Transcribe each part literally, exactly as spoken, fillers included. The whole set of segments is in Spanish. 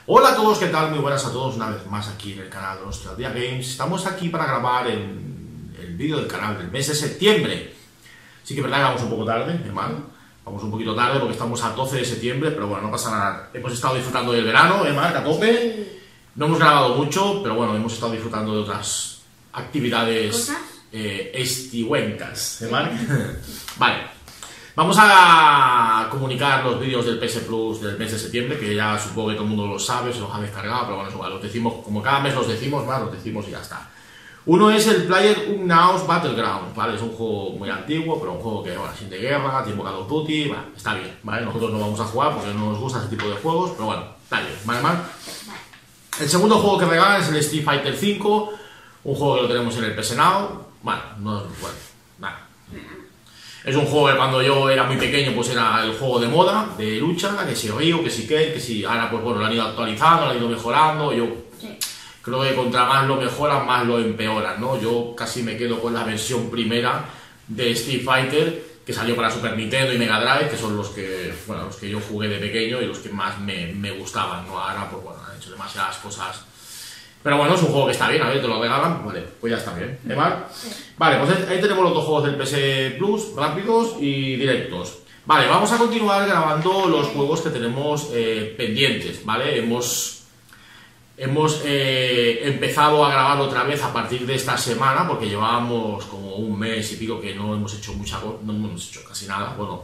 Hola a todos, ¿qué tal? Muy buenas a todos una vez más aquí en el canal de Nostalgia Games. Estamos aquí para grabar el, el vídeo del canal del mes de septiembre. Sí que es verdad que vamos un poco tarde, hermano. Vamos un poquito tarde porque estamos a doce de septiembre, pero bueno, no pasa nada. Hemos estado disfrutando del verano, ¿eh, Marc? A tope. No hemos grabado mucho, pero bueno, hemos estado disfrutando de otras actividades eh, estihuencas, ¿eh, Marc? Vale. Vamos a comunicar los vídeos del P S Plus del mes de septiembre, que ya supongo que todo el mundo lo sabe, se los ha descargado, pero bueno, es igual, los decimos, como cada mes los decimos, más los decimos y ya está. Uno es el PlayerUnknown's Battlegrounds, ¿vale? Es un juego muy antiguo, pero un juego que, bueno, sin de guerra, tipo Call of Duty, bueno, está bien, ¿vale? Nosotros no vamos a jugar porque no nos gusta ese tipo de juegos, pero bueno, está bien, ¿vale, Marc? El segundo juego que regalan es el Street Fighter cinco, un juego que lo tenemos en el P S Now, bueno, no es bueno, nada. Es un juego que cuando yo era muy pequeño pues era el juego de moda, de lucha, que si Ryu, que si Ken, que si ahora pues bueno, lo han ido actualizando, lo han ido mejorando, yo sí. Creo que contra más lo mejoran, más lo empeoran, ¿no? Yo casi me quedo con la versión primera de Street Fighter, que salió para Super Nintendo y Mega Drive, que son los que, bueno, los que yo jugué de pequeño y los que más me, me gustaban, ¿no? Ahora pues bueno, han hecho demasiadas cosas. Pero bueno, es un juego que está bien, a ver, te lo regalan, vale, pues ya está bien, ¿eh, Marc? Sí. Vale, pues ahí tenemos los dos juegos del P S Plus, rápidos y directos. Vale, vamos a continuar grabando los juegos que tenemos eh, pendientes, ¿vale? Hemos, hemos eh, empezado a grabar otra vez a partir de esta semana, porque llevábamos como un mes y pico que no hemos hecho mucha, no hemos hecho casi nada, bueno,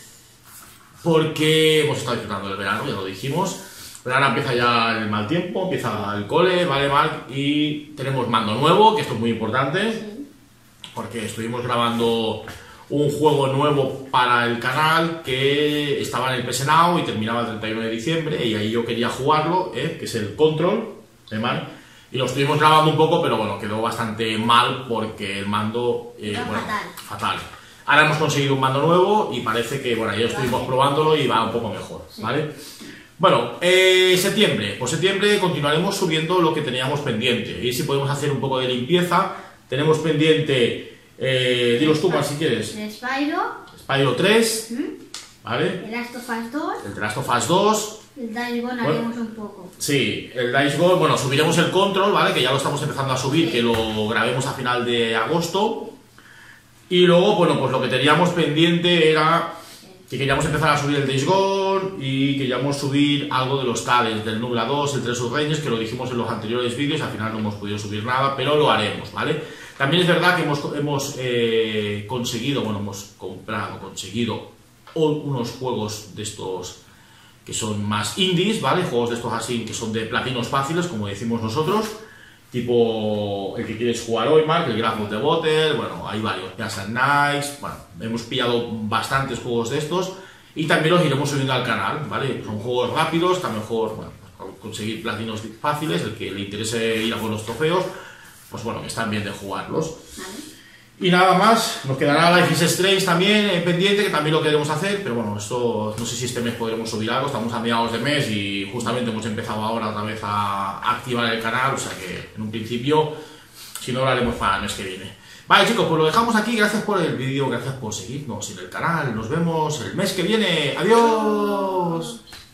porque hemos estado disfrutando del verano, ya lo dijimos. Pero ahora empieza ya el mal tiempo, empieza el cole, ¿vale, Marc? Y tenemos mando nuevo, que esto es muy importante, porque estuvimos grabando un juego nuevo para el canal que estaba en el P S Now y terminaba el treinta y uno de diciembre, y ahí yo quería jugarlo, ¿eh? Que es el Control, ¿eh, Marc? Y lo estuvimos grabando un poco, pero bueno, quedó bastante mal porque el mando... Eh, bueno, fatal. fatal. Ahora hemos conseguido un mando nuevo y parece que, bueno, ya estuvimos probándolo y va un poco mejor, ¿vale? Bueno, eh, septiembre, pues septiembre continuaremos subiendo lo que teníamos pendiente y si podemos hacer un poco de limpieza. Tenemos pendiente, eh, dilos tú más si quieres. El Spyro. Spyro tres, ¿Mm? ¿Vale? El Last of Us dos. El Last of Us dos. El Days Gone bueno, haremos un poco. Sí, el Days Gone, bueno, subiremos el Control, ¿vale? Que ya lo estamos empezando a subir, sí. Que lo grabemos a final de agosto. Y luego, bueno, pues lo que teníamos pendiente era... que queríamos empezar a subir el Days Gone y queríamos subir algo de los tales del Nubla dos, el Tres Reyes, que lo dijimos en los anteriores vídeos, al final no hemos podido subir nada, pero lo haremos, ¿vale? También es verdad que hemos, hemos eh, conseguido, bueno, hemos comprado, conseguido unos juegos de estos que son más indies, ¿vale? Juegos de estos así que son de platinos fáciles, como decimos nosotros, tipo el que quieres jugar hoy, Marc, el Graph of the Bottle, bueno, hay varios, Jazz and Nice, bueno, hemos pillado bastantes juegos de estos y también los iremos subiendo al canal, ¿vale? Son juegos rápidos, está mejor, bueno, conseguir platinos fáciles, el que le interese ir a por los trofeos, pues bueno, que están bien de jugarlos. ¿Vale? Y nada más, nos quedará Life is Strange también eh, pendiente, que también lo queremos hacer, pero bueno, esto no sé si este mes podremos subir algo, estamos a mediados de mes y justamente hemos empezado ahora otra vez a activar el canal, o sea que en un principio, si no lo haremos para el mes que viene. Vale chicos, pues lo dejamos aquí, gracias por el vídeo, gracias por seguirnos en el canal, nos vemos el mes que viene, adiós.